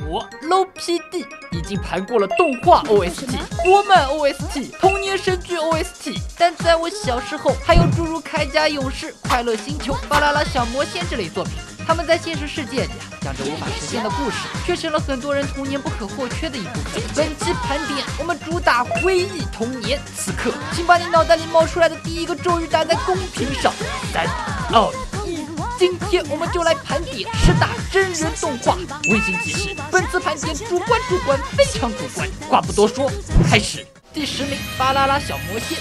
我 Low PD 已经盘过了动画 OST、国漫 OST、童年神剧 OST， 但在我小时候，还有诸如铠甲勇士、快乐星球、巴啦啦小魔仙这类作品。他们在现实世界里讲着无法实现的故事，却成了很多人童年不可或缺的一部分。本期盘点，我们主打回忆童年。此刻，请把你脑袋里冒出来的第一个咒语打在公屏上。3、2、1，今天我们就来盘点10大真人动画。温馨提示：本次盘点主观，非常主观。话不多说，开始。第10名，巴啦啦小魔仙。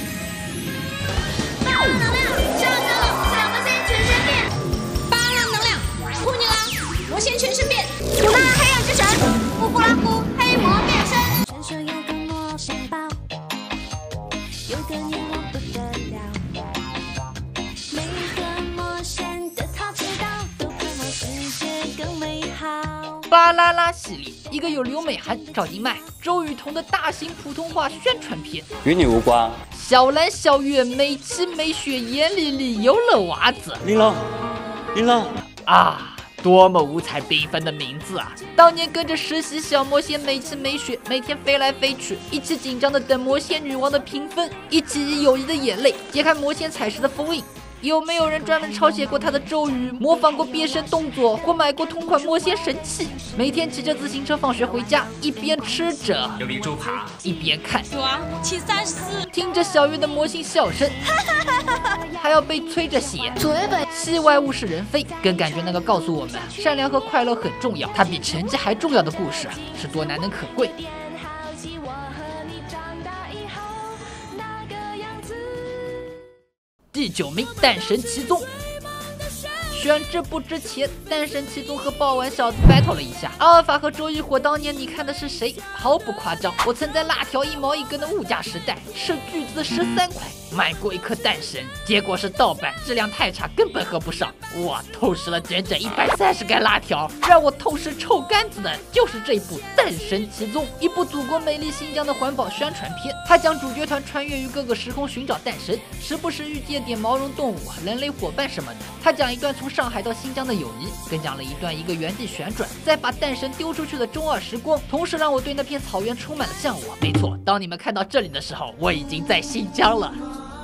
巴啦能量上升了，小魔仙全身变。巴啦能量，呼你啦，魔仙全身变。古拉黑暗之神，布布拉夫黑魔变身。传说有个魔仙堡，有个念我不得了。每个魔仙的他知道，都渴望世界更美好。 巴啦啦系列，一个有刘美涵、赵今麦、周雨彤的大型普通话宣传片。 与你无关。 小蓝、小月、美琪、美雪、严丽丽有了娃子。 琳琅啊！多么五彩缤纷的名字啊！当年跟着实习小魔仙美琪、美雪，每天飞来飞去，一起紧张的等魔仙女王的评分，一起以友谊的眼泪揭开魔仙彩石的封印。有没有人专门抄写过他的咒语，模仿过变身动作，或买过同款魔仙神器？每天骑着自行车放学回家，一边吃着有名猪扒， 一边看主啊，骑34， 听着小月的魔性笑声，还要被催着写。戏外物是人非，更感觉那个告诉我们善良和快乐很重要，它比成绩还重要的故事是多难能可贵。第9名，诞神奇宗。选这部之前，诞神奇宗和爆丸小子 battle 了一下。阿尔法和周一火当年你看的是谁？毫不夸张，我曾在辣条1毛1根的物价时代，斥巨资13块买过一颗诞神，结果是盗版，质量太差，根本合不上。我透视了整整130根辣条，让我透视臭干子的就是这部诞神奇宗，一部祖国美丽新疆的环保宣传片。它将主角团穿越于各个时空寻找诞神，时不时遇见点毛绒动物、人类伙伴什么的。它讲一段从上海到新疆的友谊，更讲了一段一个原地旋转，再把诞神丢出去的中二时光，同时让我对那片草原充满了向往。没错，当你们看到这里的时候，我已经在新疆了。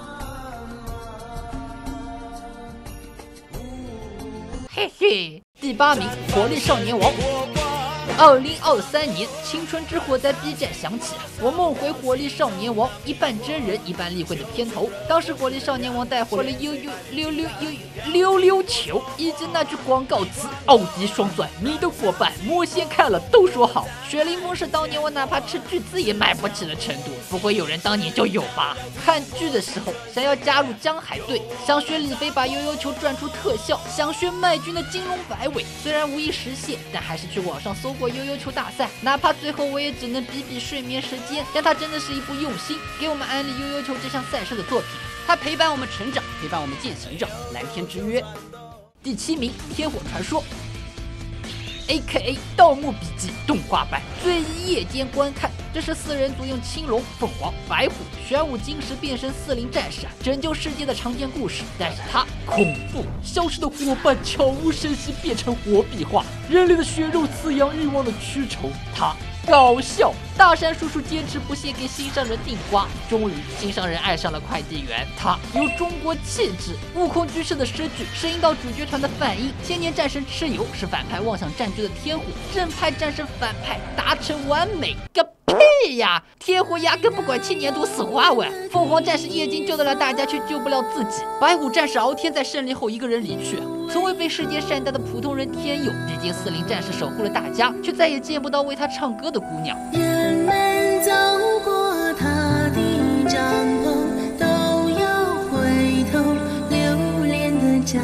嘿嘿，第8名，火力少年王。2023年，青春之火在 B 站响起，我梦回火力少年王，一半真人一半立绘的片头。当时火力少年王带火了悠悠溜溜球，以及那句广告词：奥迪双钻，你的伙伴魔仙看了都说好。雪凌风是当年我哪怕斥巨资也买不起的程度，不会有人当年就有吧？看剧的时候想要加入江海队，想学李飞把悠悠球转出特效，想学麦军的金龙摆尾，虽然无意实现，但还是去网上搜过悠悠球大赛，哪怕最后我也只能比睡眠时间，但它真的是一部用心给我们安利悠悠球这项赛事的作品。它陪伴我们成长，陪伴我们践行着蓝天之约。第7名，天火传说 AKA 盗墓笔记动画版，最宜夜间观看。这是4人组用青龙、凤凰、白虎、玄武、金石变身4灵战士拯救世界的常见故事，但是它恐怖，消失的伙伴悄无声息变成活壁画，人类的血肉滋养欲望的驱虫。它搞笑，大山叔叔坚持不懈给心上人订花，终于心上人爱上了快递员。他有中国气质，悟空居士的诗句是引导主角团的泛音，千年战神蚩尤是反派妄想占据的天虎，正派战胜反派达成完美个屁呀！天虎压根不管青年度死花文，凤凰战士叶金救得了大家，却救不了自己。白虎战士敖天在胜利后一个人离去，从未被世界善待的普通人天佑，历经4灵战士守护了大家，却再也见不到为他唱歌的姑娘。 人们走过他的帐篷，都要回头留恋的张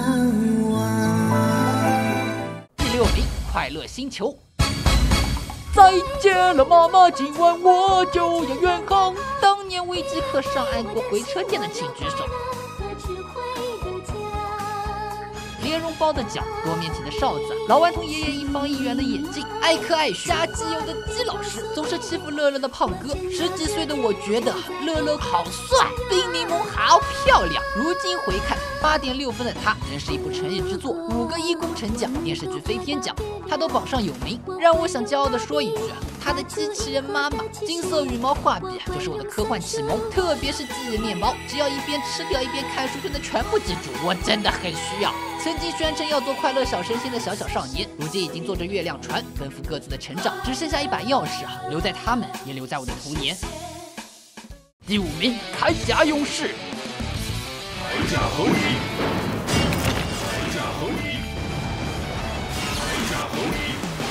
望。 第6名，快乐星球。再见了妈妈，今晚我就要远航。当年为饥渴上岸过回车键的请举手。连绒包的脚，多面体的哨子，老顽童爷爷一方一圆的眼睛，爱科爱学瞎基友的姬老师，总是欺负乐乐的胖哥。10几岁的我觉得乐乐好帅，冰柠檬好漂亮。如今回看，8.6分的他仍是一部诚意之作，5个1工程奖，电视剧飞天奖，他都榜上有名。让我想骄傲地说一句啊，他的机器人妈妈金色羽毛画笔就是我的科幻启蒙，特别是记忆面包，只要一边吃掉一边看书就能全部记住，我真的很需要。曾经宣称要做快乐小神仙的小少年，如今已经坐着月亮船，奔赴各自的成长，只剩下一把钥匙啊，留在他们，也留在我的童年。第5名，铠甲勇士。 铠甲合体，铠甲合体，铠甲合体，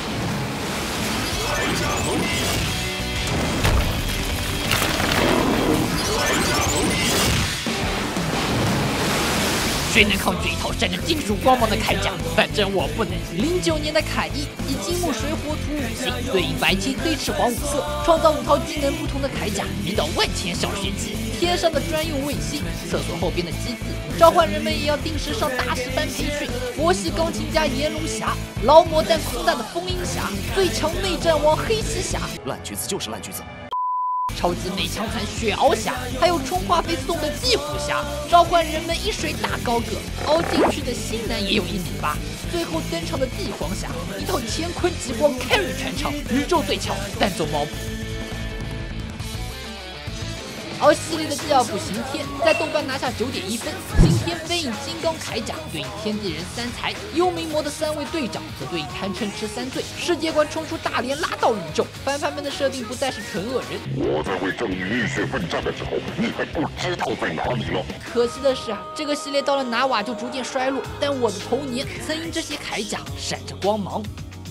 铠甲合体，铠甲合体。 谁能抗拒一套闪着金属光芒的铠甲？反正我不能。09年的铠衣以金木水火土5行对应白青黑赤黄5色，创造5套技能不同的铠甲，迷倒万千小学鸡。天上的专用卫星，厕所后边的机子，召唤人们也要定时上大师班培训。佛系钢琴家炎龙侠，劳模但空大的风鹰侠，最强内战王黑西侠， 烂橘子就是烂橘子。 超级内强残雪翱侠，还有充话费送的地虎侠，召唤人们一水大高个，凹进去的新男也有1.8米。最后登场的帝皇侠，一套乾坤极光 carry 全场，宇宙最强单走毛补。而系列的第2部刑天在豆瓣拿下9.1分，刑天飞影金刚铠甲对应天地人3才，幽冥魔的3位队长则对应贪嗔痴3罪，世界观冲出大连拉到宇宙，反派们的设定不再是纯恶人。 我在为正义浴血奋战的时候，你还不知道在哪里了。 可惜的是啊，这个系列到了拿瓦就逐渐衰落，但我的童年曾因这些铠甲闪着光芒。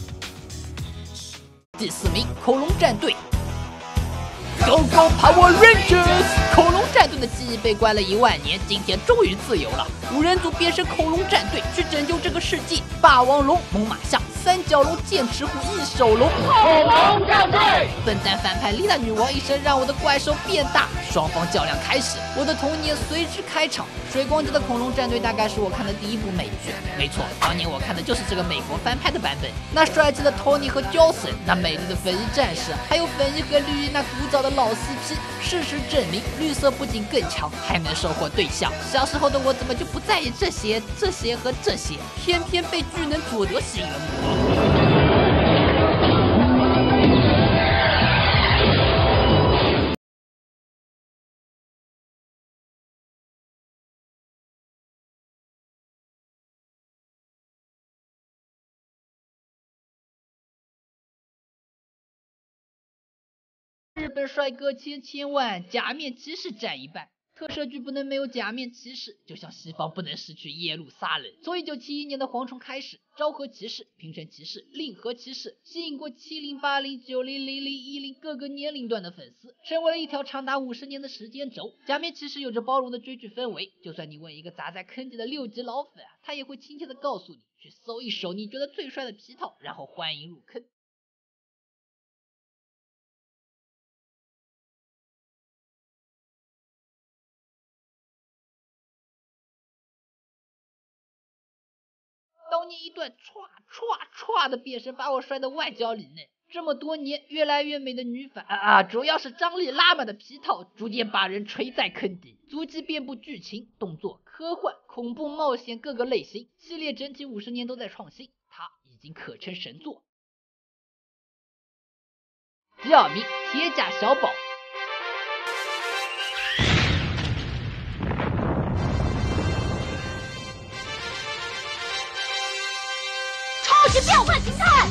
第4名，恐龙战队。Go Go Power Rangers！ 恐龙战队的记忆被关了1万年，今天终于自由了。5人组变身恐龙战队去拯救这个世界。霸王龙、猛犸象、3角龙、剑齿虎、异手龙。恐龙战队！笨蛋反派丽娜女王一声让我的怪兽变大，双方较量开始，我的童年随之开场。水光肌的恐龙战队大概是我看的第1部美剧，没错，当年我看的就是这个美国翻拍的版本。那帅气的 Tony 和 Johnson， 那美丽的粉衣战士，还有粉衣和绿衣那古早的老 CP， 事实证明绿色不仅更强，还能收获对象。小时候的我怎么就不在意这些和这些，偏偏被巨能佐德吸引了我。日本帅哥千万，假面骑士占一半。特摄剧不能没有假面骑士，就像西方不能失去耶路撒冷。从1971年的蝗虫开始，昭和骑士、平成骑士、令和骑士吸引过70、80、90、00、10各个年龄段的粉丝，成为了一条长达50年的时间轴。假面骑士有着包容的追剧氛围，就算你问一个砸在坑底的6级老粉啊，他也会亲切的告诉你，去搜一手你觉得最帅的皮套，然后欢迎入坑。当年一段歘的变身把我摔得外焦里嫩。这么多年，越来越美的女反主要是张力拉满的皮套，逐渐把人锤在坑底。足迹遍布剧情、动作、科幻、恐怖、冒险各个类型，系列整体50年都在创新，它已经可称神作。第2名，铁甲小宝。 超级变换形态！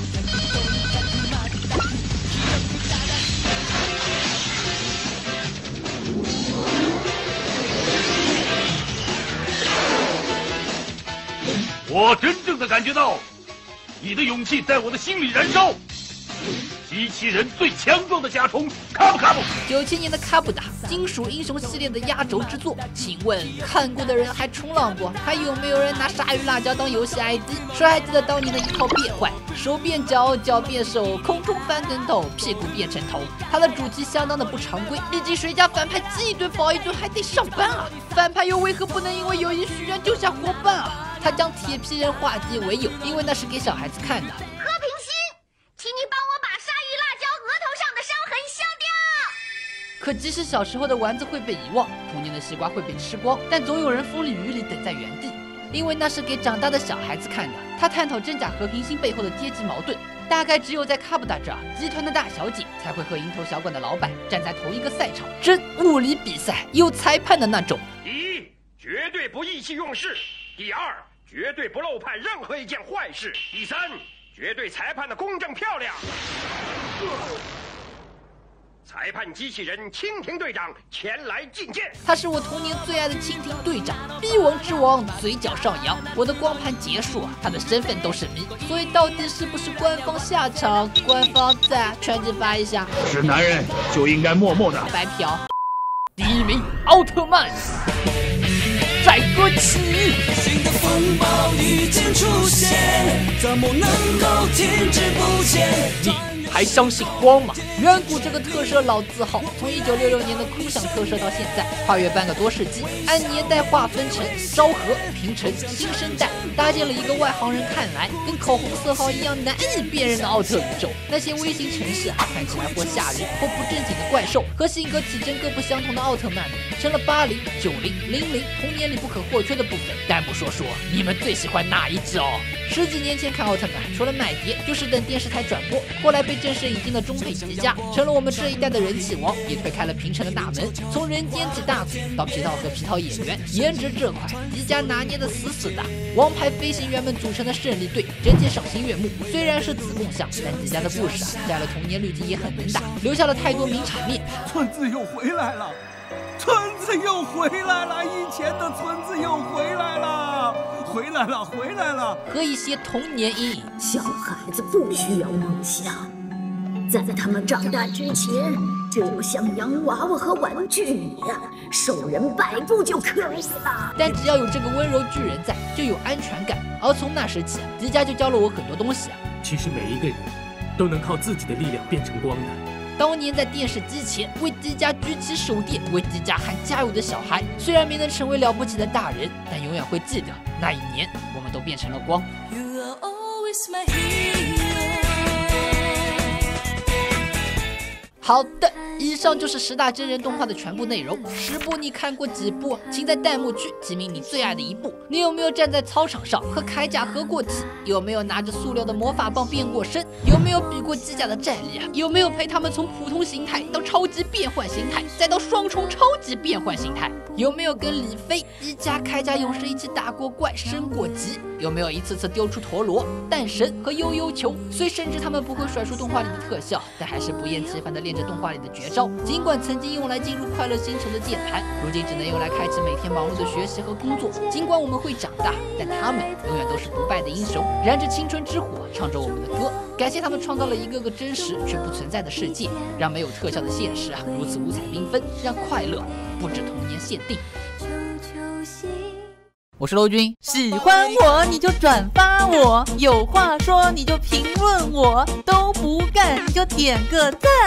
我真正的感觉到，你的勇气在我的心里燃烧。机器人最强壮的甲虫卡布卡布 ，97年的卡布达，金属英雄系列的压轴之作。请问看过的人还冲浪不？还有没有人拿鲨鱼辣椒当游戏 ID？ 谁还记得当年的一套变换？手变脚，脚变手，空中翻跟头，屁股变成头。它的主题相当的不常规，毕竟谁家反派饥一顿饱一顿还得上班啊！反派又为何不能因为友谊许愿就下活办啊？ 他将铁皮人画地为友，因为那是给小孩子看的。 和平心，请你帮我把鲨鱼辣椒额头上的伤痕消掉。 可即使小时候的丸子会被遗忘，童年的西瓜会被吃光，但总有人风里雨里等在原地，因为那是给长大的小孩子看的。他探讨真假和平心背后的阶级矛盾。大概只有在卡布达这儿，集团的大小姐才会和蝇头小馆的老板站在同一个赛场，真物理比赛有裁判的那种。 第一，绝对不意气用事；第二，绝对不漏判任何一件坏事；第三，绝对裁判的公正漂亮。裁判机器人蜻蜓队长前来觐见。 他是我童年最爱的蜻蜓队长，逼王之王，嘴角上扬。我的光盘结束，他的身份都是谜，所以到底是不是官方下场？官方在全职发一下。 是男人就应该默默的白嫖。第一名，奥特曼，载歌起义。 新的风暴已经出现，怎么能够停滞不前？ 你还相信光吗？远古这个特摄老字号，从1966年的空想特摄到现在，跨越半个多世纪，按年代划分成昭和、平成、新生代，搭建了一个外行人看来跟口红色号一样难以辨认的奥特宇宙。那些微型城市看起来或吓人或不正经的怪兽，和性格体征各不相同的奥特曼们，成了80、90、00童年里不可或缺的部分。但不说你们最喜欢哪一只哦？10几年前看奥特曼，除了买碟就是等电视台转播。后来被正式引进的中配吉家，成了我们这一代的人气王，也推开了平成的大门。从人间起大组到皮套和皮套演员，颜值这块吉家拿捏的死死的。王牌飞行员们组成的胜利队，整体赏心悦目。虽然是子贡像，但吉家的故事带了童年滤镜也很能打，留下了太多名场面。 村子又回来了，村子又回来了，以前的村子又回来了，回来了。 和一些童年阴影。 小孩子不需要梦想，在他们长大之前，只有像洋娃娃和玩具一样，受人摆布就可以了。 但只要有这个温柔巨人在，就有安全感。而从那时起，吉家就教了我很多东西啊。 其实每一个人都能靠自己的力量变成光的。 当年在电视机前为吉家举起手电、为吉家喊加油的小孩，虽然没能成为了不起的大人，但永远会记得那一年，我们都变成了光。 You are always my hero。 好的，以上就是10大真人动画的全部内容。10部你看过几部？请在弹幕区提名你最爱的一部。你有没有站在操场上和铠甲合过体？有没有拿着塑料的魔法棒变过身？有没有比过机甲的战力？有没有陪他们从普通形态到超级变换形态，再到双重超级变换形态？有没有跟李飞、一加铠甲勇士一起打过怪、升过级？有没有一次次丢出陀螺、蛋神和悠悠球？虽深知他们不会甩出动画里的特效，但还是不厌其烦地练着动画里的绝招。尽管曾经用来进入快乐星球的键盘，如今只能用来开启每天忙碌的学习和工作。尽管我们会长大，但他们永远都是不败的英雄，燃着青春之火，唱着我们的歌。感谢他们创造了一个个真实却不存在的世界，让没有特效的现实如此五彩缤纷，让快乐不止童年限定。我是楼君， 喜欢我你就转发我，有话说你就评论我，都不干你就点个赞。